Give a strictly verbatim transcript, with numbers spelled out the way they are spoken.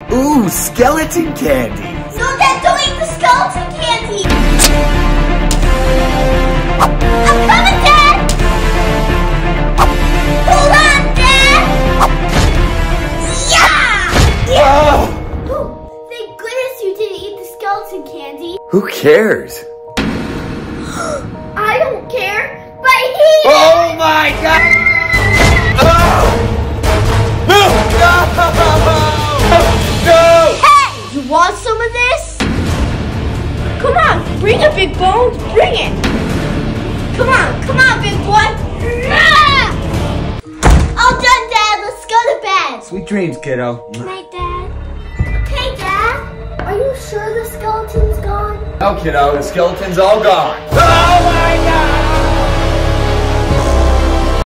Ooh, skeleton candy. No, Dad, don't eat the skeleton candy. I'm coming, Dad. Hold on, Dad. Yeah! Whoa! Oh, thank goodness you didn't eat the skeleton candy. Who cares? I don't care, but he... Oh my God! Oh! No! No! No! Hey! You want some of this? Come on, bring it, Big Bones. Bring it. Come on, come on, big boy. All done, Dad. Let's go to bed. Sweet dreams, kiddo. Good night, Dad. Hey, Dad. Are you sure the skeleton's gone? No, kiddo, the skeleton's all gone. Oh my God!